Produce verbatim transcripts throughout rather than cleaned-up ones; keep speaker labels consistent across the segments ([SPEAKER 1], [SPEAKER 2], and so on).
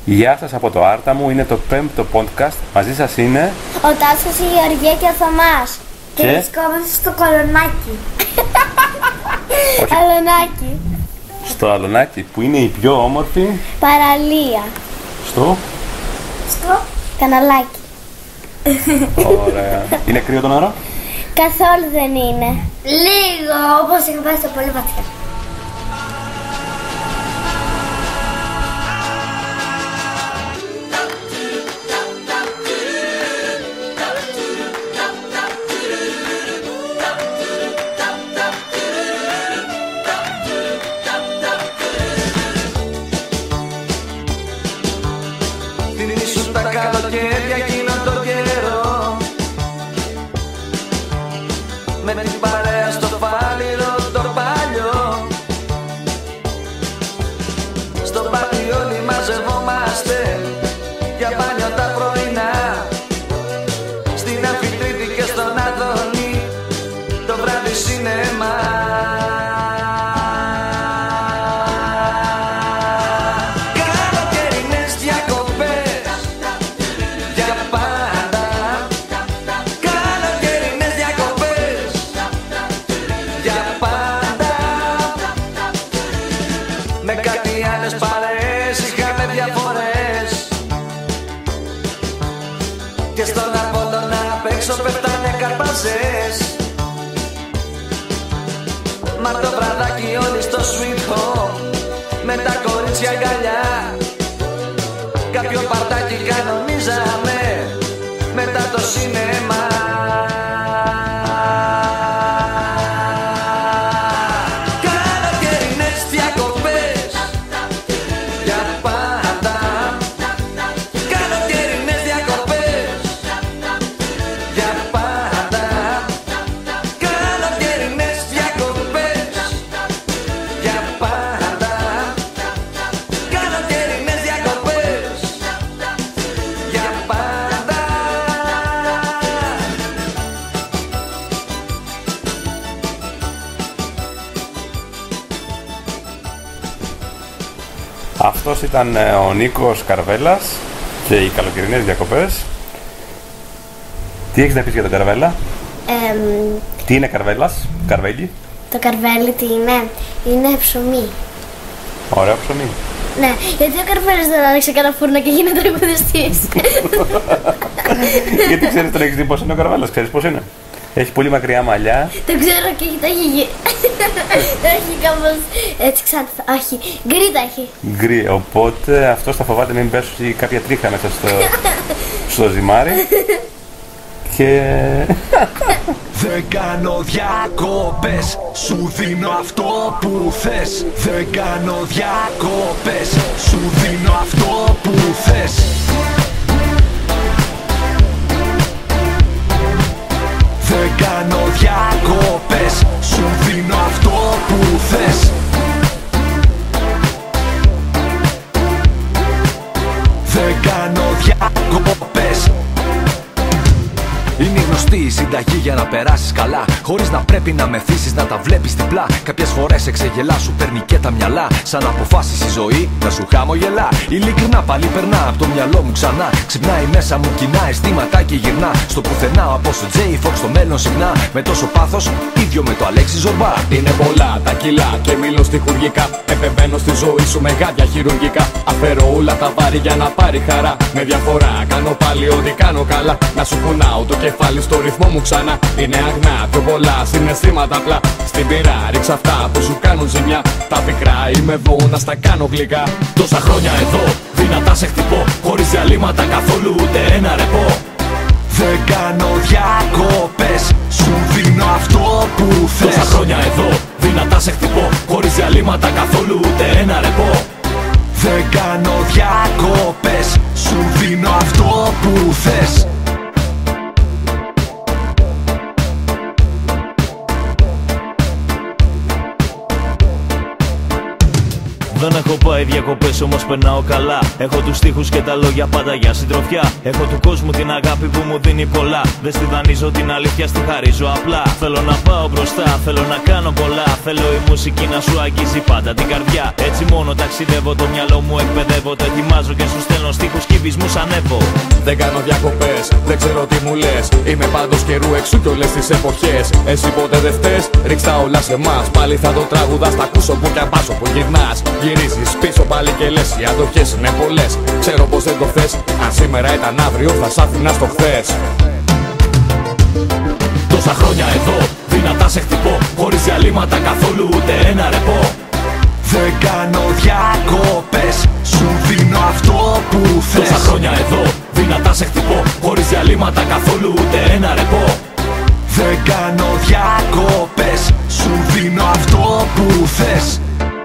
[SPEAKER 1] Γεια σας από το Άρτα μου, είναι το πέμπτο podcast. Μαζί σας είναι
[SPEAKER 2] ο Τάσος, η Γεωργία και ο Θωμάς. Και,
[SPEAKER 1] Και...
[SPEAKER 2] βρισκόμαστε στο Κολονάκι. Αλωνάκι.
[SPEAKER 1] Στο Αλωνάκι, που είναι η πιο όμορφη
[SPEAKER 2] παραλία.
[SPEAKER 1] Στο...
[SPEAKER 2] Στο καναλάκι.
[SPEAKER 1] Ωραία. Είναι κρύο το νερό?
[SPEAKER 2] Καθόλου δεν είναι. Λίγο, όπως είχα πάει στο πολύ βαθιά.
[SPEAKER 3] Θυμήσουν τα καλοκαίρια εκείνο το καιρό, με την παρέα στο φάληρο το παλιό. Στο πάρτι όλοι μαζευόμαστε για μπάνιο τα πρωινά, στην Αμφιτρίτη και στον Άδωνη το βράδυ σινεμά. Με κάτι άλλες παρέες είχαμε διαφορές, και στον Απόλλωνα απ' έξω πέφτανε καρπαζές. Μα το βραδάκι όλοι στο sweet home, με τα κορίτσια αγκαλιά, κάποιο παρτάκι κανονίζαμε μετά το σινεμά.
[SPEAKER 1] Αυτός ήταν ο Νίκος Καρβέλας και οι καλοκαιρινές διακοπές. Τι έχεις να πεις για τον Καρβέλα?
[SPEAKER 2] Εμ,
[SPEAKER 1] Τι είναι Καρβέλας, Καρβέλι?
[SPEAKER 2] το καρβέλι τι είναι? Είναι ψωμί.
[SPEAKER 1] Ωραίο ψωμί.
[SPEAKER 2] Ναι, γιατί ο Καρβέλης δεν άνοιξε κανένα φούρνο και γίνεται τραγουδιστής.
[SPEAKER 1] Γιατί ξέρεις, τον έχεις δει πώς είναι ο Καρβέλας, ξέρεις πώς είναι? Έχει πολύ μακριά μαλλιά.
[SPEAKER 2] Το ξέρω και έχει, το έχει. Το έχει κάπως έτσι ξανά. Όχι, γκρι τα έχει.
[SPEAKER 1] Γκρι, οπότε αυτός θα φοβάται μην πέσει κάποια τρίχα μέσα στο, στο ζυμάρι. Και...
[SPEAKER 3] Δεν κάνω διακόπες, σου δίνω αυτό που θες. Δεν κάνω διακόπες, σου δίνω αυτό που θες. Δεν κάνω διακόπες, σου δίνω αυτό που θες. Δεν κάνω διακόπες. Είναι γνωστή η συνταγή για να περάσεις καλά, χωρίς να πρέπει να μεθύσεις να τα βλέπεις διπλά. Κάποιες φορές εξεγελά σου παίρνει και τα μυαλά, σαν αποφάσεις η ζωή να σου χαμογελά. Ειλικρινά πάλι περνά από το μυαλό μου ξανά. Ξυπνάει μέσα μου κοινά αισθήματα και γυρνά στο πουθενά, από το Τζέι Fox στο μέλλον συχνά. Με τόσο πάθος, ίδιο με το Αλέξη Ζορμπά.
[SPEAKER 4] Είναι πολλά τα κιλά και μιλώ στιχουργικά. Επεμβαίνω στη ζωή σου με γάντια χειρουργικά. Αφαιρώ όλα τα βάρη για να πάρει χαρά. Με διαφορά κάνω πάλι ό,τι κάνω καλά. Να σου κουνάω το κεφάλι στο ρυθμό μου ξανά. Είναι αγνά, πιο πολλά συναισθήματα απλά. Στην πυρά ρίξα αυτά που σου κάνουν ζημιά. Τα πικρά είμαι εδώ να στα κάνω γλυκά. Τόσα χρόνια εδώ, δυνατά σε χτυπώ. Χωρίς διαλύματα καθόλου ούτε ένα ρεπό.
[SPEAKER 3] Δεν κάνω διακόπες, σου δίνω αυτό που θες.
[SPEAKER 4] Τόσα χρόνια εδώ, δυνατά σε χτυπώ. Χωρίς διαλύματα καθόλου ούτε ένα ρεπό.
[SPEAKER 3] Δεν κάνω διακόπες, σου δίνω αυτό που θες.
[SPEAKER 5] Δεν έχω πάει διακοπές όμως περνάω καλά. Έχω τους στίχους και τα λόγια πάντα για συντροφιά. Έχω του κόσμου την αγάπη που μου δίνει πολλά. Δεν στη δανείζω την αλήθεια, στη χαρίζω απλά. Θέλω να πάω μπροστά, θέλω να κάνω πολλά. Θέλω η μουσική να σου αγγίζει πάντα την καρδιά. Έτσι μόνο ταξιδεύω, το μυαλό μου εκπαιδεύω. Το ετοιμάζω και σου στέλνω στίχους, κύβισμούς ανέβω.
[SPEAKER 4] Δεν κάνω διακοπές, δεν ξέρω τι μου λες. Είμαι πάντως καιρού εξού κι όλες τις εποχές. Εσύ ποτέ δεν φταίς, ρίξ' τα όλα σε εμάς. Πάλι θα το τραγουδάς, θα ακούσω που κι απάσω που γυρνάς. Γυρίζεις πίσω πάλι και λες, οι αντοχές είναι πολλές. Ξέρω πως δεν το θες, αν σήμερα ήταν αύριο θα σ' άφηνα στο χθες.
[SPEAKER 3] Τόσα χρόνια εδώ, δυνατά σε χτυπώ. Χωρίς διαλύματα καθόλου ούτε ένα ρεπό. Δεν κάνω διακοπές, σου δίνω αυτό που θες. Τόσα χρόνια εδώ, δυνατά σε χτυπώ. Χωρίς διαλύματα καθόλου ούτε ένα ρεπό. Δεν κάνω διακοπές, σου δίνω αυτό που θες.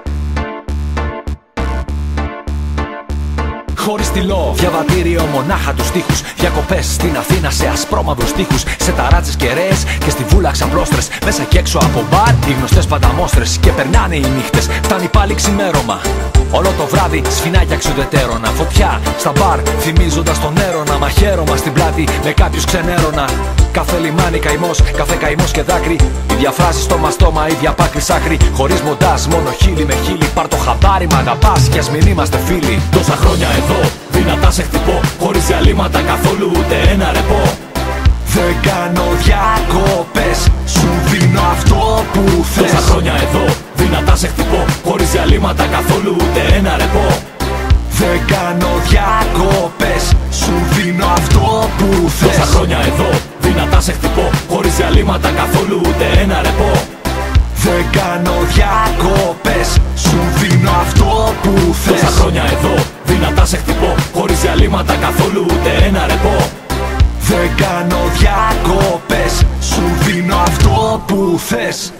[SPEAKER 3] Χωρίς στυλό, διαβατήριο μονάχα τους τοίχους. Διακοπές στην Αθήνα σε ασπρόμαυρους τοίχους. Σε ταράτσες κεραίες και στη βούλα ξαπλώστρες. Μέσα και έξω από μπαρ οι γνωστές πανταμόστρες. Και περνάνε οι νύχτες, φτάνει πάλι ξημέρωμα. Όλο το βράδυ σφινάκια ξουδετέρωνα. Φωτιά στα μπαρ θυμίζοντας τον έρωνα. Μαχαίρωμα στην πλάτη με κάποιους ξενέρωνα. Κάθε λιμάνι καημός, κάθε καημός και δάκρυ. Ίδια φράση στο μαστόμα, ίδια πάκρη σάκρη. Χωρίς μοντάζ, μόνο χείλη με χείλη. Πάρ' το χαμπάρι, μ' αγαπάς κι ας μην είμαστε φίλοι. Τόσα χρόνια εδώ, δυνατά σε χτυπώ. Χωρίς διαλύματα καθόλου ούτε ένα ρεπό. Δεν κάνω διακοπές, σου δίνω αυτό που θες. Τόσα χρόνια εδώ, δυνατά σε χτυπώ. Χωρίς διαλύματα καθόλου ούτε ένα ρεπό. Δεν κάνω διακοπές, σου δίνω αυτό που θες. Τόσα χρόνια εδώ, δυνατά σε χτυπώ. Χωρίς διαλύματα καθόλου ούτε ένα ρεπό. Δεν κάνω διακοπές, σου δίνω αυτό που θες. Τόσα χρόνια εδώ, δυνατά σε χτυπώ. Χωρίς διαλύματα καθόλου ούτε ένα ρεπό. Δεν κάνω διακοπές, σου δίνω αυτό που θες.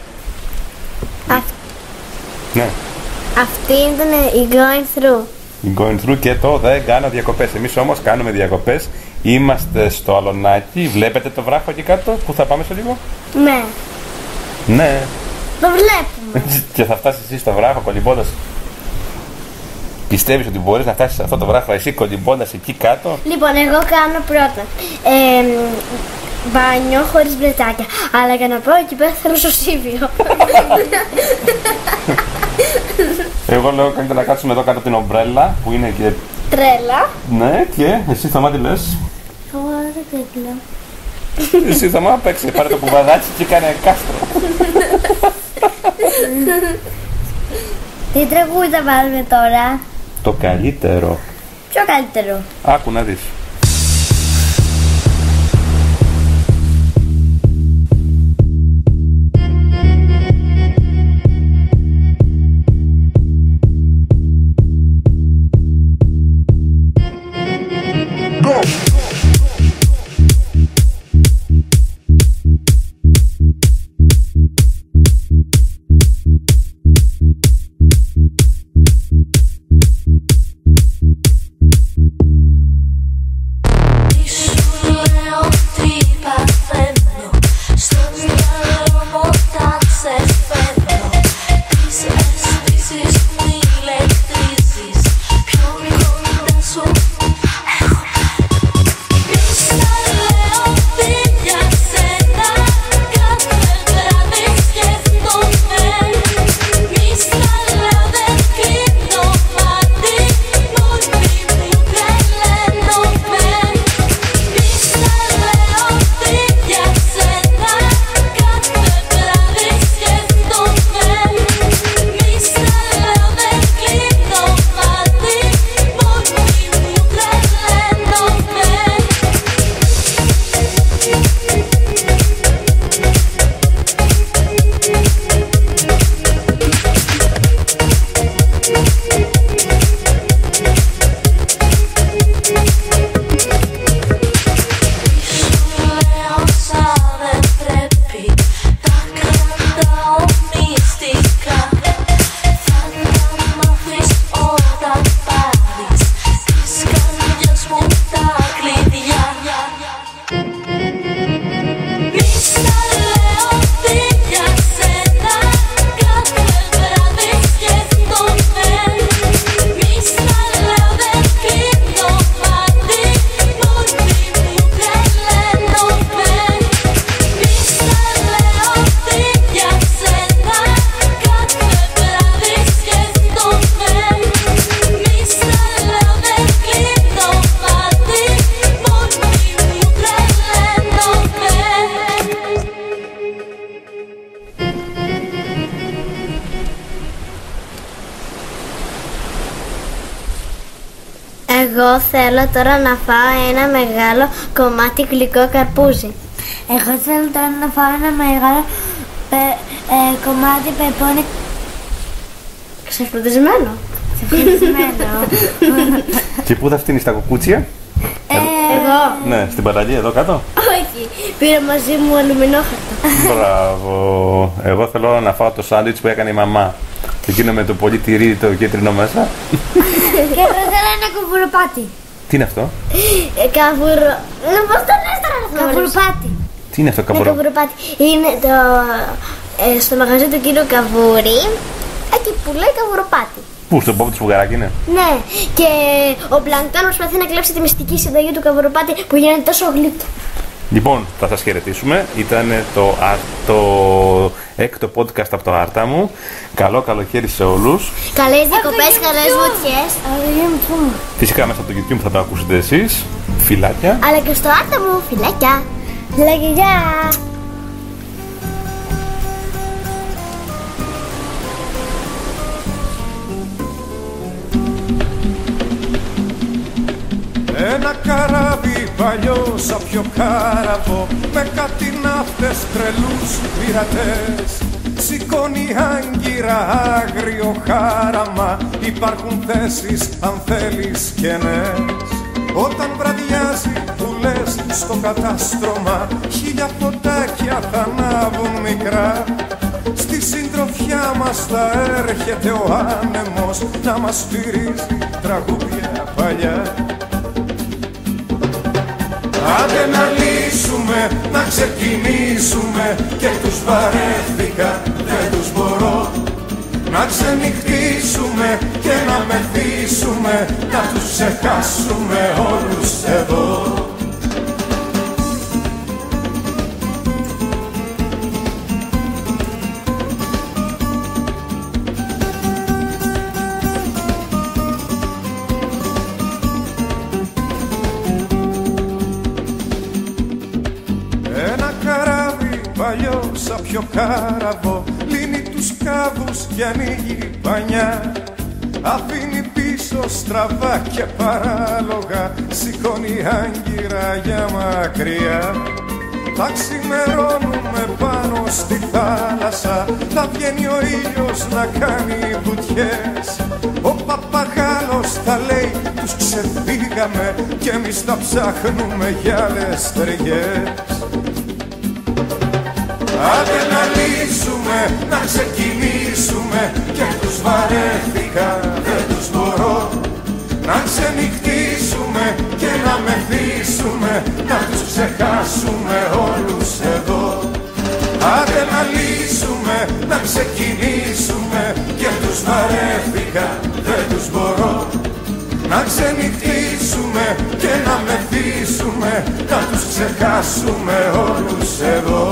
[SPEAKER 1] Ναι.
[SPEAKER 2] Αυτή ήταν η Going Through.
[SPEAKER 1] Η Going Through και το δεν κάνω διακοπές. Εμείς όμως κάνουμε διακοπές. Είμαστε στο Αλωνάκι. Βλέπετε το βράχο εκεί κάτω που θα πάμε σε λίγο?
[SPEAKER 2] Ναι,
[SPEAKER 1] Ναι.
[SPEAKER 2] το βλέπουμε.
[SPEAKER 1] Και θα φτάσεις εσύ στο βράχο κολυμπώντας. Πιστεύεις ότι μπορείς να φτάσεις σε αυτό το βράχο εσύ κολυμπώντας εκεί κάτω?
[SPEAKER 2] Λοιπόν, εγώ κάνω πρώτα ε, μπάνιο χωρίς μπρετάκια. Αλλά για να πάω εκεί πέρα θέλω σωσίβιο.
[SPEAKER 1] Εγώ λέω καλύτερα να κάτσουμε εδώ κάτω από την ομπρέλα που είναι και...
[SPEAKER 2] Τρέλα.
[SPEAKER 1] Ναι, και εσύ Θωμά τι λες?
[SPEAKER 2] Εγώ δεν ξέρω.
[SPEAKER 1] Εσύ Θωμά παίξε, πάρε το κουβαδάκι και κάνε κάστρο.
[SPEAKER 2] Τι τραγούδι θα βάλουμε τώρα?
[SPEAKER 1] Το καλύτερο.
[SPEAKER 2] Ποιο καλύτερο?
[SPEAKER 1] Άκου να δεις.
[SPEAKER 2] Εγώ θέλω τώρα να φάω ένα μεγάλο κομμάτι γλυκό καρπούζι.
[SPEAKER 6] Εγώ θέλω τώρα να φάω ένα μεγάλο πε, ε, κομμάτι πεπόνι
[SPEAKER 2] ξεσπροτισμένο.
[SPEAKER 6] ξεσπροτισμένο.
[SPEAKER 1] Και πού θα φτύνεις τα κουκούτσια?
[SPEAKER 2] Ε, εγώ.
[SPEAKER 1] Ναι, στην παραλία εδώ κάτω.
[SPEAKER 2] Όχι, πήρα μαζί μου αλουμινόχαρτο.
[SPEAKER 1] Μπράβο. Εγώ θέλω να φάω το σάντουιτς που έκανε η μαμά. Εκείνο με το πολύ τυρί το κίτρινο μέσα.
[SPEAKER 6] Και εγώ θέλω ένα καβουροπάτι.
[SPEAKER 1] Τι είναι αυτό?
[SPEAKER 2] Ε, καβουρο... Ε, πώς το λες τώρα αυτό?
[SPEAKER 6] Καβουροπάτι.
[SPEAKER 1] Τι είναι αυτό
[SPEAKER 2] Ναι,
[SPEAKER 1] καβουρο?
[SPEAKER 2] καβουροπάτι. Είναι το... Ε, στο μαγαζί του κύριου Καβούρη. Εκεί που λέει καβουροπάτι.
[SPEAKER 1] Πού, στον πόπο του Σπουγαράκη είναι?
[SPEAKER 2] Ναι, και ο Πλανκτόν προσπαθεί να κλέψει τη μυστική συνταγή του καβουροπάτι που γίνεται τόσο γλυκό.
[SPEAKER 1] Λοιπόν, θα σας χαιρετήσουμε. Ήταν το, α, το έκτο podcast από το Άρτα μου. Καλό καλοκαίρι σε όλους.
[SPEAKER 2] Καλές διακοπές, καλές βουτιές.
[SPEAKER 1] Φυσικά μέσα από το YouTube θα το ακούσετε εσείς. Φιλάκια.
[SPEAKER 2] Αλλά και στο Άρτα μου, φιλάκια. Φιλάκια, γεια.
[SPEAKER 7] Ένα καράβι παλιό σαν πιο κάραβο, με κάτι ναύτες τρελούς πειρατές, σηκώνει άγκυρα άγριο χάραμα, υπάρχουν θέσεις αν θέλεις κενές. Όταν βραδιάζει που λες στο κατάστρωμα, χίλια φωτάκια θα ανάβουν μικρά. Στη συντροφιά μας θα έρχεται ο άνεμος να μας στηρίζει τραγούδια παλιά. Άντε να λύσουμε, να ξεκινήσουμε, και τους βαρέθηκα, δεν τους μπορώ. Να ξενυχτήσουμε και να μεθύσουμε, να τους ξεχάσουμε όλους εδώ. Παλιό σαν πιο κάραβο, λύνει τους κάβους και ανοίγει πανιά. Αφήνει πίσω στραβά και παράλογα, σηκώνει άγκυρα για μακριά. Θα ξημερώνουμε πάνω στη θάλασσα, θα βγαίνει ο ήλιος να κάνει βουτιές. Ο παπαγάλος θα λέει τους ξεφύγαμε, κι εμείς θα ψάχνουμε για άλλες ταιριές. Άντε να λύσουμε, να ξεκινήσουμε, και τους βαρέθηκα, δεν τους μπορώ. Να ξενυχτήσουμε και να μεθύσουμε, να τους ξεχάσουμε όλους εδώ. Άντε να λύσουμε, να ξεκινήσουμε, και τους βαρέθηκα, δεν τους μπορώ. Να ξενυχτήσουμε και να μεθύσουμε, να τους ξεχάσουμε όλους εδώ.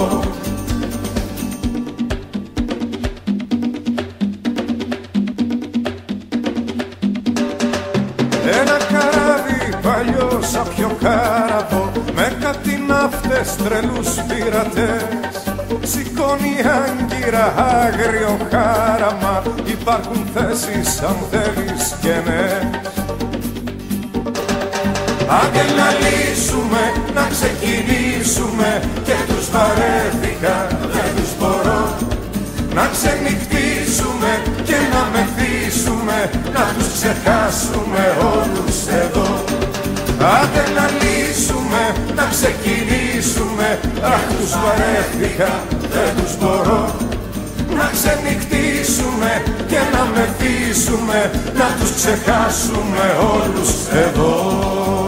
[SPEAKER 7] Ένα καράβι παλιό σαν πιο κάραβο, με κάτι ναύτες τρελούς πειρατές, σηκώνει άγκυρα άγριο χάραμα, υπάρχουν θέσεις αν θέλεις κενές. Άντε να λύσουμε, να ξεκινήσουμε, και τους βαρέθηκα, δεν τους μπορώ. Να ξενυχτήσουμε και να μεθύσουμε, να τους ξεχάσουμε όλους εδώ. Άντε να λύσουμε, να ξεκινήσουμε, αχ τους βαρέθηκα, δεν τους μπορώ. Να ξενυχτήσουμε και να μεθύσουμε, να τους ξεχάσουμε όλους εδώ.